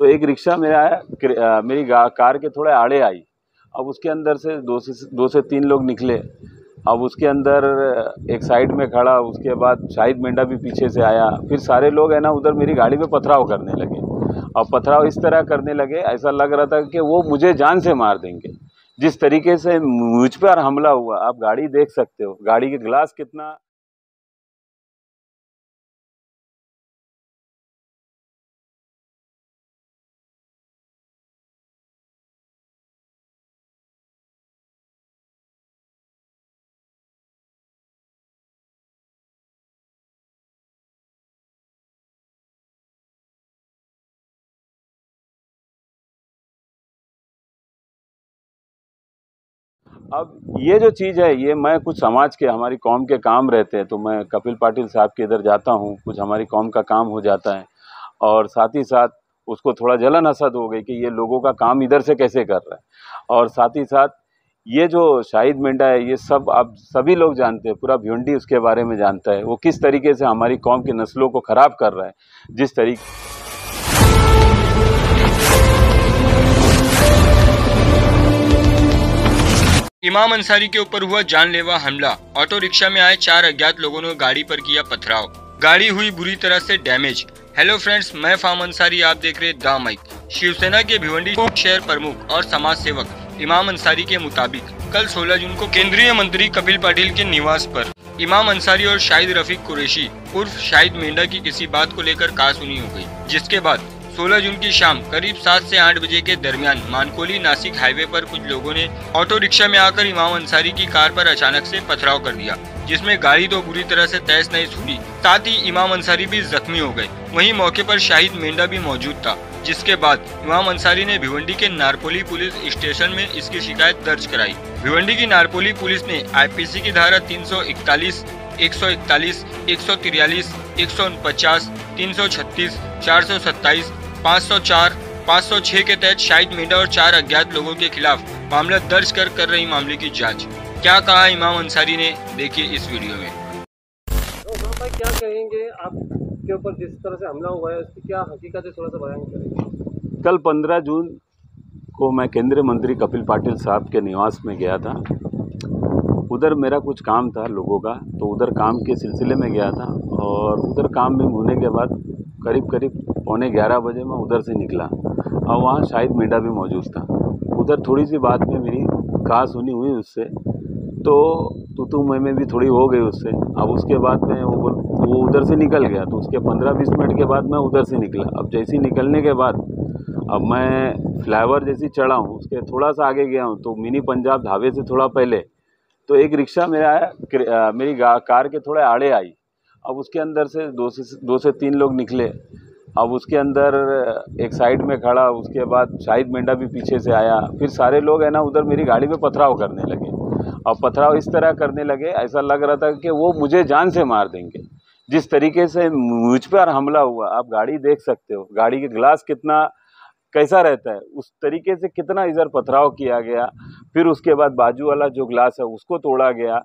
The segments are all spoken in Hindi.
तो एक रिक्शा मेरा आया, मेरी कार के थोड़े आड़े आई। अब उसके अंदर से दो से तीन लोग निकले। अब उसके अंदर एक साइड में खड़ा, उसके बाद शाहिद मेंढा भी पीछे से आया। फिर सारे लोग है ना उधर मेरी गाड़ी पे पथराव करने लगे। अब पथराव इस तरह करने लगे, ऐसा लग रहा था कि वो मुझे जान से मार देंगे। जिस तरीके से मुझ पर हमला हुआ, आप गाड़ी देख सकते हो, गाड़ी के ग्लास कितना। अब ये जो चीज़ है, ये मैं कुछ समाज के, हमारी कौम के काम रहते हैं, तो मैं कपिल पाटिल साहब के इधर जाता हूँ, कुछ हमारी कौम का काम हो जाता है। और साथ ही साथ उसको थोड़ा जलन हसद हो गई कि ये लोगों का काम इधर से कैसे कर रहा है। और साथ ही साथ ये जो शाहिद मेंढा है, ये सब आप सभी लोग जानते हैं, पूरा भिवंडी उसके बारे में जानता है, वो किस तरीके से हमारी कौम की नस्लों को ख़राब कर रहा है। जिस तरीके इमाम अंसारी के ऊपर हुआ जानलेवा हमला। ऑटो रिक्शा में आए 4 अज्ञात लोगों ने गाड़ी पर किया पथराव। गाड़ी हुई बुरी तरह से डैमेज। हेलो फ्रेंड्स, मैं फाम अंसारी, आप देख रहे द माइक। शिवसेना के भिवंडी शहर प्रमुख और समाज सेवक इमाम अंसारी के मुताबिक कल 16 जून को केंद्रीय मंत्री कपिल पाटिल के निवास पर इमाम अंसारी और शाहिद रफीक कुरैशी उर्फ शाहिद मेंढा की किसी बात को लेकर कहासुनी हो गई, जिसके बाद 16 जून की शाम करीब 7 से 8 बजे के दरमियान मानकोली नासिक हाईवे पर कुछ लोगों ने ऑटो रिक्शा में आकर इमाम अंसारी की कार पर अचानक से पथराव कर दिया, जिसमें गाड़ी तो बुरी तरह से तहस नहस हुई, साथ ही इमाम अंसारी भी जख्मी हो गए। वहीं मौके पर शाहिद मेंढा भी मौजूद था, जिसके बाद इमाम अंसारी ने भिवंडी के नारपोली पुलिस स्टेशन में इसकी शिकायत दर्ज कराई। भिवंडी की नारपोली पुलिस ने IPC की धारा 341, 141, 143, 149, 336, 427, 504, 506 के तहत शाहिद मेंढा और 4 अज्ञात लोगों के खिलाफ मामला दर्ज कर रही मामले की जांच। क्या कहा इमाम अंसारी ने, देखिए इस वीडियो में। तो भाई क्या कहेंगे आपके ऊपर जिस तरह से हमला हुआ है, उसकी क्या हकीकत है, थोड़ा सा बयान करेंगे। कल 15 जून को मैं केंद्रीय मंत्री कपिल पाटिल साहब के निवास में गया था। उधर मेरा कुछ काम था लोगों का, तो उधर काम के सिलसिले में गया था। और उधर काम में होने के बाद करीब 11:15 बजे मैं उधर से निकला और वहाँ शाहिद मेंढा भी मौजूद था। उधर थोड़ी सी बात में मेरी कहासुनी हुई उससे, तो तू मैं भी थोड़ी हो गई उससे। अब उसके बाद में वो उधर से निकल गया, तो उसके 15-20 मिनट के बाद मैं उधर से निकला। अब जैसे निकलने के बाद अब मैं फ्लाईओवर जैसी चढ़ा हूँ, उसके थोड़ा सा आगे गया हूँ, तो मिनी पंजाब ढाबे से थोड़ा पहले तो एक रिक्शा मेरा आया, मेरी कार के थोड़े आड़े आई। अब उसके अंदर से दो से तीन लोग निकले। अब उसके अंदर एक साइड में खड़ा, उसके बाद शाहिद मेंढा भी पीछे से आया। फिर सारे लोग है ना उधर मेरी गाड़ी पे पथराव करने लगे। अब पथराव इस तरह करने लगे, ऐसा लग रहा था कि वो मुझे जान से मार देंगे। जिस तरीके से मुझ पर हमला हुआ, आप गाड़ी देख सकते हो, गाड़ी के ग्लास कितना कैसा रहता है, उस तरीके से कितना इधर पथराव किया गया। फिर उसके बाद बाजू वाला जो ग्लास है उसको तोड़ा गया,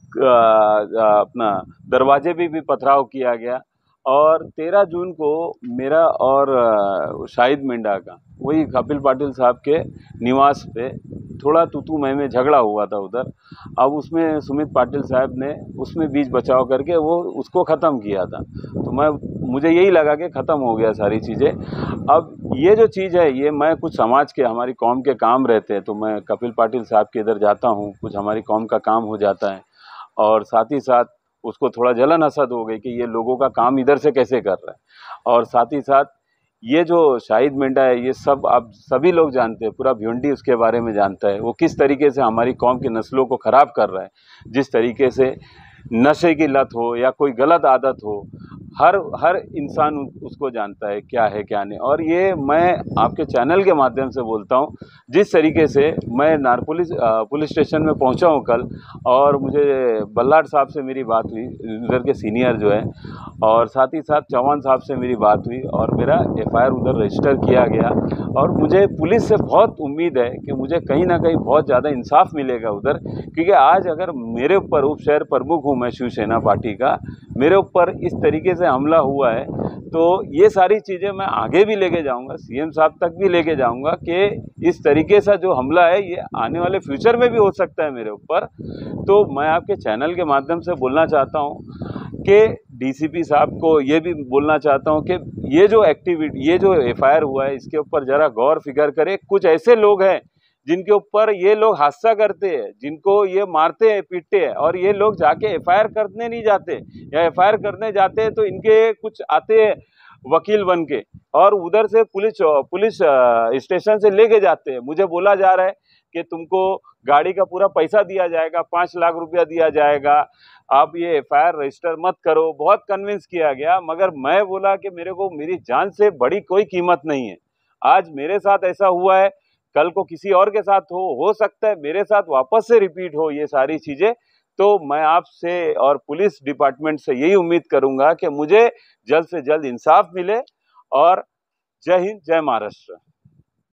अपना दरवाजे भी पथराव किया गया। और 13 जून को मेरा और शाहिद मेंढा का वही कपिल पाटिल साहब के निवास पे थोड़ा तू मैं झगड़ा हुआ था उधर। अब उसमें सुमित पाटिल साहब ने उसमें बीच बचाव करके वो उसको ख़त्म किया था। तो मुझे यही लगा कि ख़त्म हो गया सारी चीज़ें। अब ये जो चीज़ है, ये मैं कुछ समाज के, हमारी कौम के काम रहते हैं, तो मैं कपिल पाटिल साहब के इधर जाता हूँ, कुछ हमारी कौम का काम हो जाता है। और साथ ही साथ उसको थोड़ा जलन हसद हो गई कि ये लोगों का काम इधर से कैसे कर रहा है। और साथ ही साथ ये जो शाहिद मेंढा है, ये सब आप सभी लोग जानते हैं, पूरा भिवंडी उसके बारे में जानता है, वो किस तरीके से हमारी कौम की नस्लों को ख़राब कर रहा है। जिस तरीके से नशे की लत हो या कोई गलत आदत हो, हर इंसान उसको जानता है क्या है क्या नहीं। और ये मैं आपके चैनल के माध्यम से बोलता हूँ, जिस तरीके से मैं नारपोली पुलिस स्टेशन में पहुँचा हूँ कल, और मुझे बल्लाट साहब से मेरी बात हुई, उधर के सीनियर जो है, और साथ ही साथ चौहान साहब से मेरी बात हुई और मेरा FIR उधर रजिस्टर किया गया। और मुझे पुलिस से बहुत उम्मीद है कि मुझे कहीं ना कहीं बहुत ज़्यादा इंसाफ मिलेगा उधर, क्योंकि आज अगर मेरे ऊपर उप शहर प्रमुख हूँ मैं शिवसेना पार्टी का, मेरे ऊपर इस तरीके से हमला हुआ है, तो ये सारी चीज़ें मैं आगे भी लेके जाऊंगा, सीएम साहब तक भी लेके जाऊंगा कि इस तरीके से जो हमला है ये आने वाले फ्यूचर में भी हो सकता है मेरे ऊपर। तो मैं आपके चैनल के माध्यम से बोलना चाहता हूँ कि डीसीपी साहब को ये भी बोलना चाहता हूँ कि ये जो एक्टिविटी, ये जो एफआईआर हुआ है, इसके ऊपर ज़रा गौर फिकर करे। कुछ ऐसे लोग हैं जिनके ऊपर ये लोग हादसा करते हैं, जिनको ये मारते हैं, पीटते हैं, और ये लोग जाके एफआईआर करने नहीं जाते, या एफआईआर करने जाते हैं तो इनके कुछ आते हैं वकील बन के और उधर से पुलिस स्टेशन से लेके जाते हैं। मुझे बोला जा रहा है कि तुमको गाड़ी का पूरा पैसा दिया जाएगा, 5 लाख रुपया दिया जाएगा, आप ये एफआईआर रजिस्टर मत करो। बहुत कन्विंस किया गया, मगर मैं बोला कि मेरे को मेरी जान से बड़ी कोई कीमत नहीं है। आज मेरे साथ ऐसा हुआ है, कल को किसी और के साथ हो सकता है मेरे साथ वापस से रिपीट हो ये सारी चीज़ें। तो मैं आपसे और पुलिस डिपार्टमेंट से यही उम्मीद करूंगा कि मुझे जल्द से जल्द इंसाफ मिले। और जय हिंद, जय महाराष्ट्र।